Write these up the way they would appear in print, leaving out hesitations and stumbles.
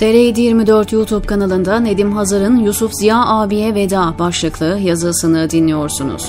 TR724 YouTube kanalında Nedim Hazar'ın Yusuf Ziya abiye veda başlıklı yazısını dinliyorsunuz.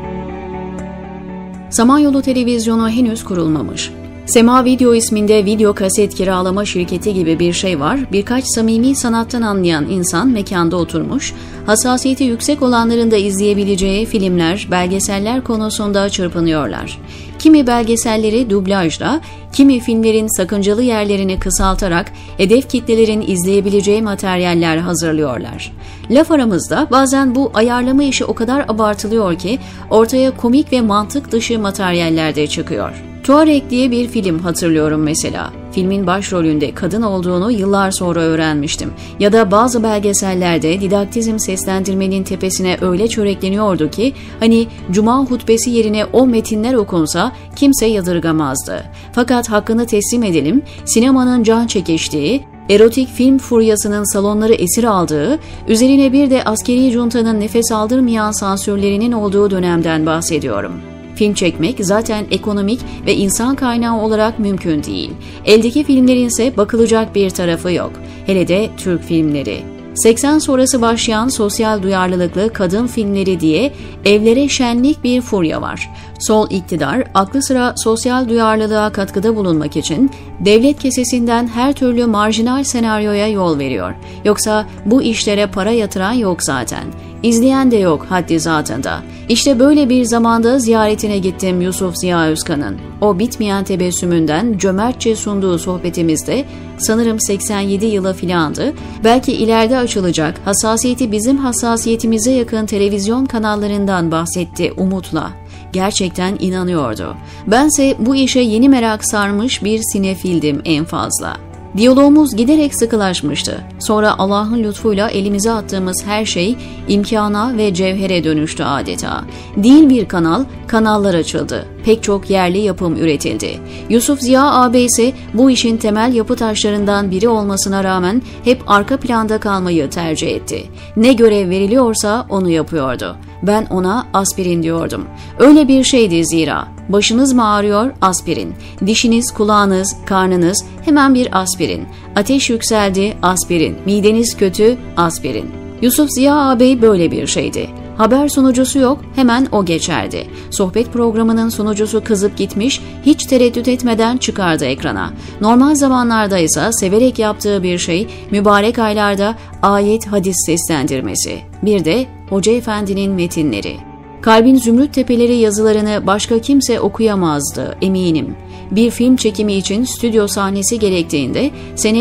Samanyolu Televizyonu henüz kurulmamış. Sema Video isminde video kaset kiralama şirketi gibi bir şey var. Birkaç samimi sanattan anlayan insan mekanda oturmuş, hassasiyeti yüksek olanların da izleyebileceği filmler, belgeseller konusunda çırpınıyorlar. Kimi belgeselleri dublajla, kimi filmlerin sakıncalı yerlerini kısaltarak hedef kitlelerin izleyebileceği materyaller hazırlıyorlar. Laf aramızda bazen bu ayarlama işi o kadar abartılıyor ki ortaya komik ve mantık dışı materyaller de çıkıyor. Tuareg diye bir film hatırlıyorum mesela. Filmin başrolünde kadın olduğunu yıllar sonra öğrenmiştim. Ya da bazı belgesellerde didaktizm seslendirmenin tepesine öyle çörekleniyordu ki hani cuma hutbesi yerine o metinler okunsa kimse yadırgamazdı. Fakat hakkını teslim edelim, sinemanın can çekiştiği, erotik film furyasının salonları esir aldığı, üzerine bir de askeri juntanın nefes aldırmayan sansürlerinin olduğu dönemden bahsediyorum. Film çekmek zaten ekonomik ve insan kaynağı olarak mümkün değil. Eldeki filmlerin ise bakılacak bir tarafı yok. Hele de Türk filmleri. 80 sonrası başlayan sosyal duyarlılıklı kadın filmleri diye evlere şenlik bir furya var. Sol iktidar aklı sıra sosyal duyarlılığa katkıda bulunmak için devlet kesesinden her türlü marjinal senaryoya yol veriyor. Yoksa bu işlere para yatıran yok zaten. İzleyen de yok haddi zatında. İşte böyle bir zamanda ziyaretine gittim Yusuf Ziya Özkan'ın. O bitmeyen tebessümünden cömertçe sunduğu sohbetimizde sanırım 87 yılı filandı. Belki ileride açılacak hassasiyeti bizim hassasiyetimize yakın televizyon kanallarından bahsetti umutla. Gerçekten inanıyordu. Bense bu işe yeni merak sarmış bir sinefildim en fazla. Diyalogumuz giderek sıkılaşmıştı. Sonra Allah'ın lütfuyla elimize attığımız her şey imkana ve cevhere dönüştü adeta. Değil bir kanal, kanallar açıldı. Pek çok yerli yapım üretildi. Yusuf Ziya ağabey ise bu işin temel yapı taşlarından biri olmasına rağmen hep arka planda kalmayı tercih etti. Ne görev veriliyorsa onu yapıyordu. Ben ona aspirin diyordum. Öyle bir şeydi zira. Başınız mı ağrıyor? Aspirin. Dişiniz, kulağınız, karnınız, hemen bir aspirin. Ateş yükseldi, aspirin. Mideniz kötü, aspirin. Yusuf Ziya ağabey böyle bir şeydi. Haber sunucusu yok, hemen o geçerdi. Sohbet programının sunucusu kızıp gitmiş, hiç tereddüt etmeden çıkardı ekrana. Normal zamanlarda ise severek yaptığı bir şey, mübarek aylarda ayet hadis seslendirmesi. Bir de Hoca Efendi'nin metinleri. Kalbin Zümrüt Tepeleri yazılarını başka kimse okuyamazdı, eminim. Bir film çekimi için stüdyo sahnesi gerektiğinde sene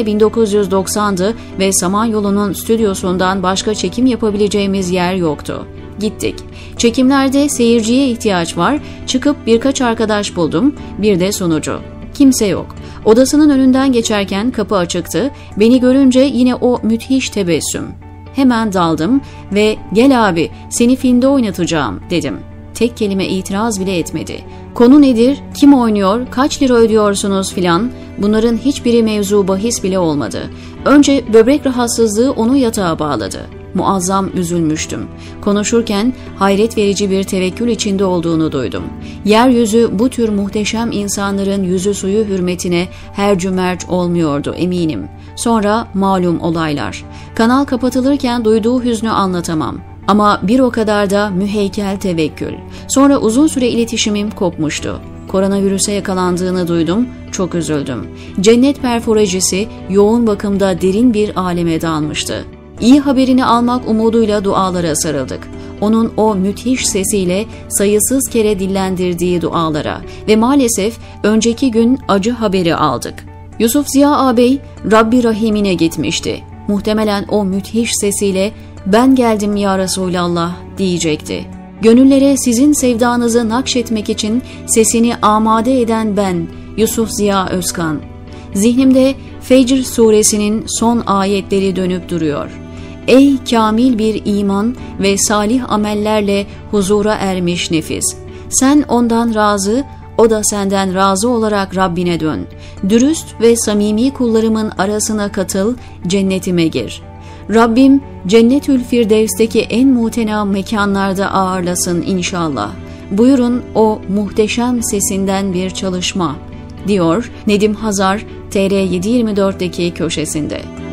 1990'dı ve Samanyolu'nun stüdyosundan başka çekim yapabileceğimiz yer yoktu. Gittik. Çekimlerde seyirciye ihtiyaç var, çıkıp birkaç arkadaş buldum, bir de sunucu. Kimse yok. Odasının önünden geçerken kapı açıktı, beni görünce yine o müthiş tebessüm. Hemen daldım ve "Gel abi, seni filmde oynatacağım" dedim. Tek kelime itiraz bile etmedi. Konu nedir, kim oynuyor, kaç lira ödüyorsunuz filan, bunların hiçbiri mevzu bahis bile olmadı. Önce böbrek rahatsızlığı onu yatağa bağladı. Muazzam üzülmüştüm. Konuşurken hayret verici bir tevekkül içinde olduğunu duydum. Yeryüzü bu tür muhteşem insanların yüzü suyu hürmetine her cümerç olmuyordu eminim. Sonra malum olaylar. Kanal kapatılırken duyduğu hüznü anlatamam. Ama bir o kadar da müheykel tevekkül. Sonra uzun süre iletişimim kopmuştu. Koronavirüse yakalandığını duydum, çok üzüldüm. Cennet perforajisi yoğun bakımda derin bir aleme dalmıştı. İyi haberini almak umuduyla dualara sarıldık. Onun o müthiş sesiyle sayısız kere dillendirdiği dualara ve maalesef önceki gün acı haberi aldık. Yusuf Ziya ağabey Rabbi Rahim'ine gitmişti. Muhtemelen o müthiş sesiyle "Ben geldim ya Resulallah" diyecekti. Gönüllere sizin sevdanızı nakşetmek için sesini amade eden ben, Yusuf Ziya Özkan. Zihnimde Fecr suresinin son ayetleri dönüp duruyor. Ey kamil bir iman ve salih amellerle huzura ermiş nefis! Sen ondan razı, o da senden razı olarak Rabbine dön. Dürüst ve samimi kullarımın arasına katıl, cennetime gir. Rabbim Cennetül Firdevs'teki en mutena mekanlarda ağırlasın inşallah. Buyurun o muhteşem sesinden bir çalışma, diyor Nedim Hazar TR724'deki köşesinde.